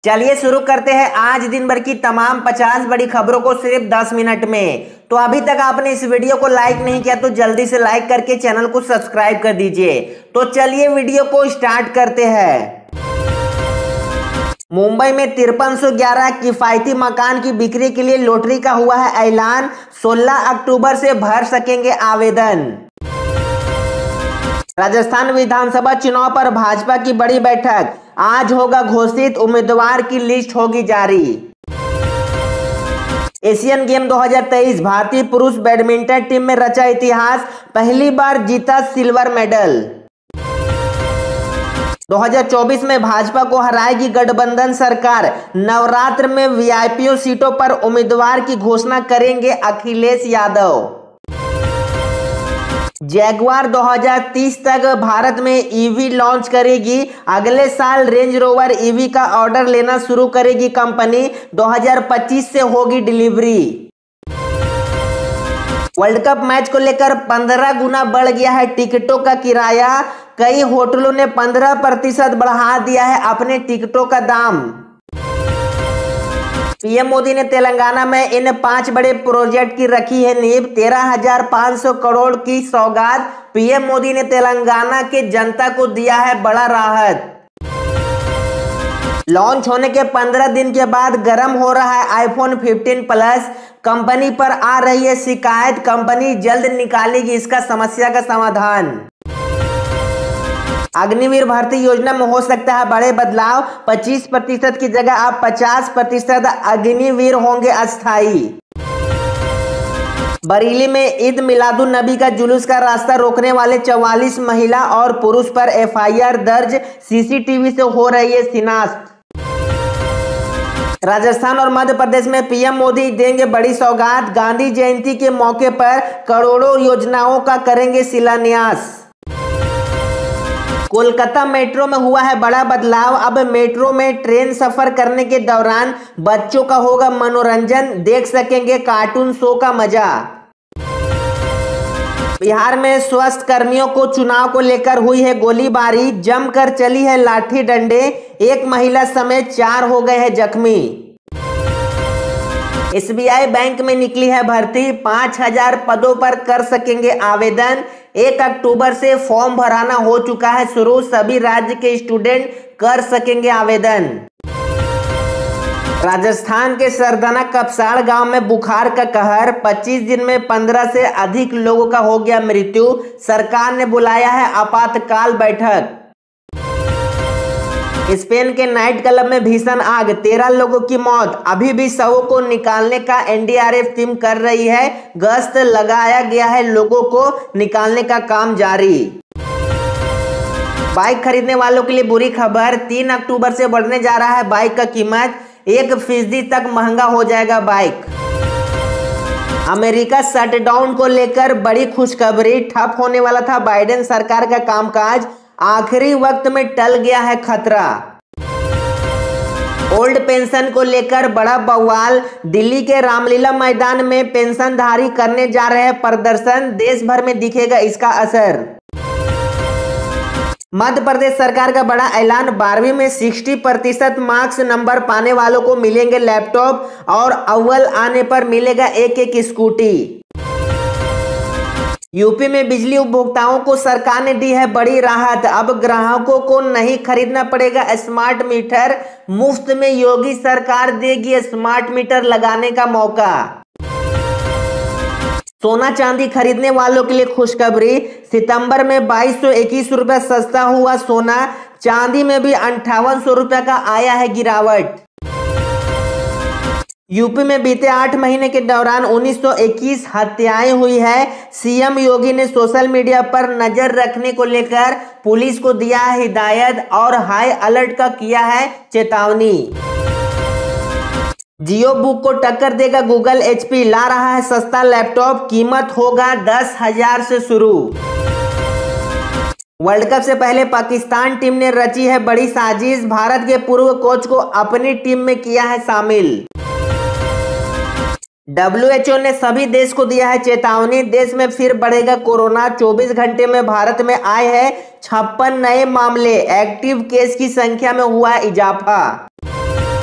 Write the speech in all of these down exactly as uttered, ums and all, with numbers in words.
चलिए शुरू करते हैं आज दिन भर की तमाम पचास बड़ी खबरों को सिर्फ दस मिनट में। तो अभी तक आपने इस वीडियो को लाइक नहीं किया तो जल्दी से लाइक करके चैनल को सब्सक्राइब कर दीजिए। तो चलिए वीडियो को स्टार्ट करते हैं। मुंबई में तिरपन सौ ग्यारह किफायती मकान की बिक्री के लिए लॉटरी का हुआ है ऐलान। सोलह अक्टूबर से भर सकेंगे आवेदन। राजस्थान विधानसभा चुनाव पर भाजपा की बड़ी बैठक, आज होगा घोषित, उम्मीदवार की लिस्ट होगी जारी। एशियन गेम दो हज़ार तेईस, भारतीय पुरुष बैडमिंटन टीम में रचा इतिहास, पहली बार जीता सिल्वर मेडल। दो हज़ार चौबीस में भाजपा को हराएगी गठबंधन सरकार, नवरात्र में वीआईपी सीटों पर उम्मीदवार की घोषणा करेंगे अखिलेश यादव। जैगुआर दो हज़ार तीस तक भारत में ईवी लॉन्च करेगी, अगले साल रेंज रोवर ईवी का ऑर्डर लेना शुरू करेगी कंपनी, दो हज़ार पच्चीस से होगी डिलीवरी। वर्ल्ड कप मैच को लेकर पंद्रह गुना बढ़ गया है टिकटों का किराया, कई होटलों ने पंद्रह प्रतिशत बढ़ा दिया है अपने टिकटों का दाम। पीएम मोदी ने तेलंगाना में इन पांच बड़े प्रोजेक्ट की रखी है नींव, तेरह हजार पाँच सौ करोड़ की सौगात, पीएम मोदी ने तेलंगाना के जनता को दिया है बड़ा राहत। लॉन्च होने के पंद्रह दिन के बाद गर्म हो रहा है आईफोन पंद्रह प्लस, कंपनी पर आ रही है शिकायत, कंपनी जल्द निकालेगी इसका समस्या का समाधान। अग्निवीर भर्ती योजना में हो सकता है बड़े बदलाव, पच्चीस प्रतिशत की जगह अब पचास प्रतिशत अग्निवीर होंगे अस्थायी। बरेली में ईद मिलादुन नबी का जुलूस का रास्ता रोकने वाले चौवालीस महिला और पुरुष पर एफआईआर दर्ज, सीसीटीवी से हो रही है शिनाख्त। राजस्थान और मध्य प्रदेश में पीएम मोदी देंगे बड़ी सौगात, गांधी जयंती के मौके पर करोड़ों योजनाओं का करेंगे शिलान्यास। कोलकाता मेट्रो में हुआ है बड़ा बदलाव, अब मेट्रो में ट्रेन सफर करने के दौरान बच्चों का होगा मनोरंजन, देख सकेंगे कार्टून शो का मजा। बिहार में स्वास्थ्य कर्मियों को चुनाव को लेकर हुई है गोलीबारी, जमकर चली है लाठी डंडे, एक महिला समेत चार हो गए हैं जख्मी। एसबीआई बैंक में निकली है भर्ती, पांच हजार पदों पर कर सकेंगे आवेदन, एक अक्टूबर से फॉर्म भराना हो चुका है शुरू, सभी राज्य के स्टूडेंट कर सकेंगे आवेदन। राजस्थान के सरदाना कपसाड़ गांव में बुखार का कहर, पच्चीस दिन में पंद्रह से अधिक लोगों का हो गया मृत्यु, सरकार ने बुलाया है आपातकाल बैठक। स्पेन के नाइट क्लब में भीषण आग, तेरह लोगों की मौत, अभी भी शवों को निकालने का एनडीआरएफ टीम कर रही है, गश्त लगाया गया है, लोगों को निकालने का काम जारी। बाइक खरीदने वालों के लिए बुरी खबर, तीन अक्टूबर से बढ़ने जा रहा है बाइक का कीमत, एक फीसदी तक महंगा हो जाएगा बाइक। अमेरिका शटडाउन को लेकर बड़ी खुशखबरी, ठप होने वाला था बाइडेन सरकार का कामकाज, आखिरी वक्त में टल गया है खतरा। ओल्ड पेंशन को लेकर बड़ा बवाल, दिल्ली के रामलीला मैदान में पेंशनधारी करने जा रहे हैं प्रदर्शन, देश भर में दिखेगा इसका असर। मध्य प्रदेश सरकार का बड़ा ऐलान, बारहवीं में साठ प्रतिशत मार्क्स नंबर पाने वालों को मिलेंगे लैपटॉप और अव्वल आने पर मिलेगा एक एक स्कूटी। यूपी में बिजली उपभोक्ताओं को सरकार ने दी है बड़ी राहत, अब ग्राहकों को नहीं खरीदना पड़ेगा स्मार्ट मीटर, मुफ्त में योगी सरकार देगी स्मार्ट मीटर लगाने का मौका। सोना चांदी खरीदने वालों के लिए खुशखबरी, सितंबर में बाईस सौ इक्कीस रुपया सस्ता हुआ सोना, चांदी में भी अंठावन सौ रुपया का आया है गिरावट। यूपी में बीते आठ महीने के दौरान उन्नीस सौ इक्कीस हत्याएं हुई है, सीएम योगी ने सोशल मीडिया पर नजर रखने को लेकर पुलिस को दिया है हिदायत और हाई अलर्ट का किया है चेतावनी। जियो बुक को टक्कर देगा गूगल, एचपी ला रहा है सस्ता लैपटॉप, कीमत होगा दस हजार से शुरू। वर्ल्ड कप से पहले पाकिस्तान टीम ने रची है बड़ी साजिश, भारत के पूर्व कोच को अपनी टीम में किया है शामिल। डब्ल्यू एच ओ ने सभी देश को दिया है चेतावनी, देश में फिर बढ़ेगा कोरोना, चौबीस घंटे में भारत में आए हैं छप्पन नए मामले, एक्टिव केस की संख्या में हुआ इजाफा।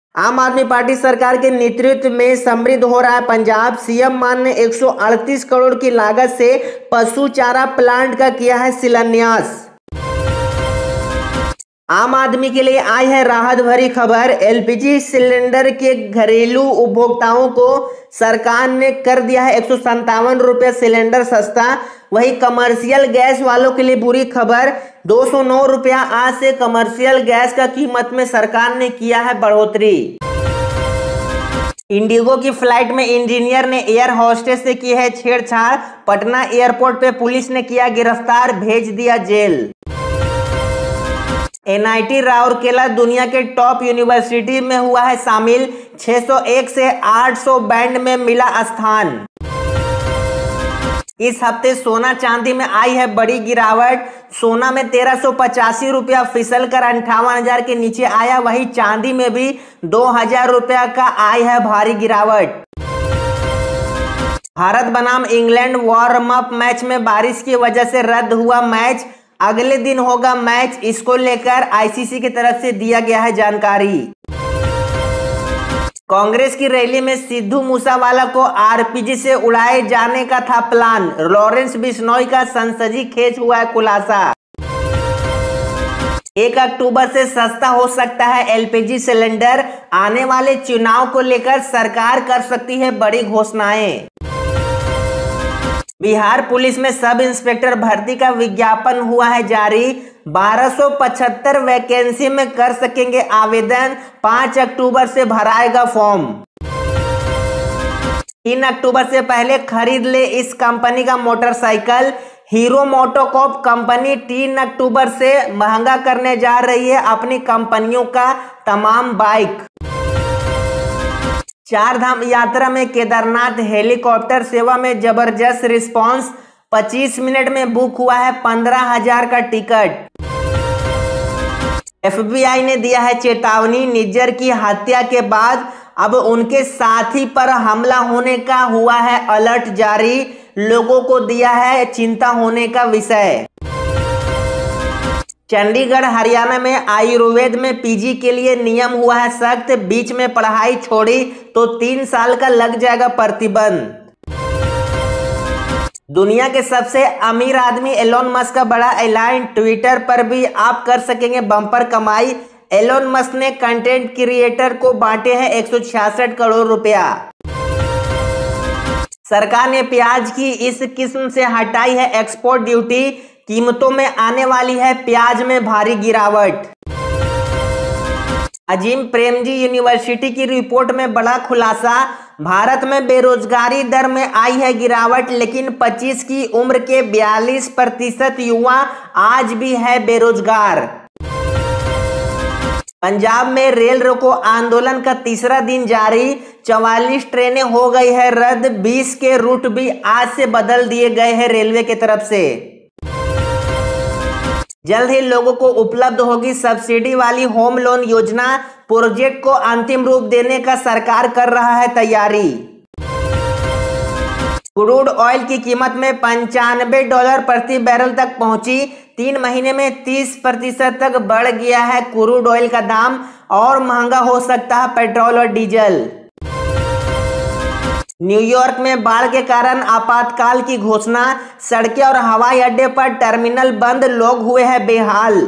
आम आदमी पार्टी सरकार के नेतृत्व में समृद्ध हो रहा है पंजाब। सीएम मान ने एक सौ अड़तीस करोड़ की लागत से पशु चारा प्लांट का किया है शिलान्यास। आम आदमी के लिए आई है राहत भरी खबर। एलपीजी सिलेंडर के घरेलू उपभोक्ताओं को सरकार ने कर दिया है एक सौ संतावन रुपये सिलेंडर सस्ता। वही कमर्शियल गैस वालों के लिए बुरी खबर। दो सौ नौ रुपया आज से कमर्शियल गैस का कीमत में सरकार ने किया है बढ़ोतरी। इंडिगो की फ्लाइट में इंजीनियर ने एयर होस्टेस से की है छेड़छाड़। पटना एयरपोर्ट पे पुलिस ने किया गिरफ्तार, भेज दिया जेल। एनआईटी राउरकेला दुनिया के टॉप यूनिवर्सिटी में हुआ है शामिल। छह सौ एक से आठ सौ बैंड में मिला स्थान। इस हफ्ते सोना चांदी में आई है बड़ी गिरावट। सोना में तेरह सौ पचासी रुपया फिसल कर अंठावन हजार के नीचे आया। वही चांदी में भी दो हजार रुपया का आई है भारी गिरावट। भारत बनाम इंग्लैंड वार्म अप मैच में बारिश की वजह से रद्द हुआ मैच। अगले दिन होगा मैच। इसको लेकर आईसीसी की तरफ से दिया गया है जानकारी। कांग्रेस की रैली में सिद्धू मूसावाला को आरपीजी से उड़ाए जाने का था प्लान। लॉरेंस बिश्नोई का संसदीय खेच हुआ है खुलासा। एक अक्टूबर से सस्ता हो सकता है एलपीजी सिलेंडर। आने वाले चुनाव को लेकर सरकार कर सकती है बड़ी घोषणाएं। बिहार पुलिस में सब इंस्पेक्टर भर्ती का विज्ञापन हुआ है जारी। बारह सौ पचहत्तर वैकेंसी में कर सकेंगे आवेदन। पाँच अक्टूबर से भराएगा फॉर्म। तीन अक्टूबर से पहले खरीद ले इस कंपनी का मोटरसाइकिल। हीरो मोटोकॉर्प कंपनी तीन अक्टूबर से महंगा करने जा रही है अपनी कंपनियों का तमाम बाइक। चार धाम यात्रा में केदारनाथ हेलीकॉप्टर सेवा में जबरदस्त रिस्पांस। पच्चीस मिनट में बुक हुआ है पंद्रह हजार का टिकट। एफबीआई ने दिया है चेतावनी। निज्जर की हत्या के बाद अब उनके साथी पर हमला होने का हुआ है अलर्ट जारी। लोगों को दिया है चिंता होने का विषय। चंडीगढ़ हरियाणा में आयुर्वेद में पीजी के लिए नियम हुआ है सख्त। बीच में पढ़ाई छोड़ी तो तीन साल का लग जाएगा प्रतिबंध। दुनिया के सबसे अमीर आदमी एलोन मस्क का बड़ा ऐलान। ट्विटर पर भी आप कर सकेंगे बम्पर कमाई। एलोन मस्क ने कंटेंट क्रिएटर को बांटे हैं एक सौ छियासठ करोड़ रुपया। सरकार ने प्याज की इस किस्म से हटाई है एक्सपोर्ट ड्यूटी। कीमतों में आने वाली है प्याज में भारी गिरावट। अजीम प्रेमजी यूनिवर्सिटी की रिपोर्ट में बड़ा खुलासा। भारत में बेरोजगारी दर में आई है गिरावट, लेकिन पच्चीस की उम्र के बयालीस प्रतिशत युवा आज भी है बेरोजगार। पंजाब में रेल रोको आंदोलन का तीसरा दिन जारी। चौवालीस ट्रेनें हो गई है रद्द। बीस के रूट भी आज से बदल दिए गए हैं रेलवे की तरफ से। जल्द ही लोगों को उपलब्ध होगी सब्सिडी वाली होम लोन योजना। प्रोजेक्ट को अंतिम रूप देने का सरकार कर रहा है तैयारी। क्रूड ऑयल की कीमत में पंचानबे डॉलर प्रति बैरल तक पहुंची। तीन महीने में तीस प्रतिशत तक बढ़ गया है क्रूड ऑयल का दाम। और महंगा हो सकता है पेट्रोल और डीजल। न्यूयॉर्क में बाढ़ के कारण आपातकाल की घोषणा। सड़कें और हवाई अड्डे पर टर्मिनल बंद, लोग हुए हैं बेहाल।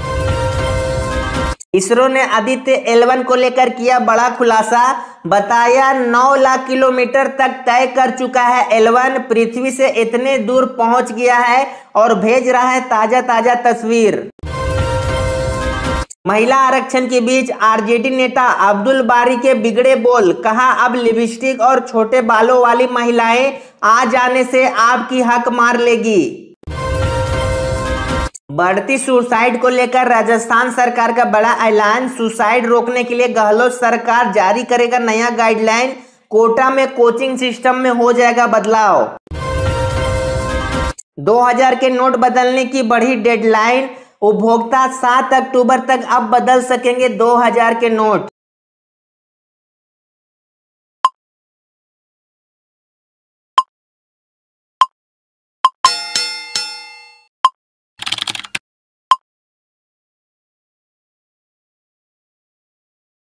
इसरो ने आदित्य एल वन को लेकर किया बड़ा खुलासा। बताया नौ लाख किलोमीटर तक तय कर चुका है एल वन। पृथ्वी से इतने दूर पहुंच गया है और भेज रहा है ताजा ताजा तस्वीर। महिला आरक्षण के बीच आरजेडी नेता अब्दुल बारी के बिगड़े बोल। कहा अब लिपस्टिक और छोटे बालों वाली महिलाएं आ जाने से आपकी हक मार लेगी। बढ़ती सुसाइड को लेकर राजस्थान सरकार का बड़ा ऐलान। सुसाइड रोकने के लिए गहलोत सरकार जारी करेगा नया गाइडलाइन। कोटा में कोचिंग सिस्टम में हो जाएगा बदलाव। दो हज़ार के नोट बदलने की बढ़ी डेडलाइन। उपभोक्ता सात अक्टूबर तक अब बदल सकेंगे दो हज़ार के नोट।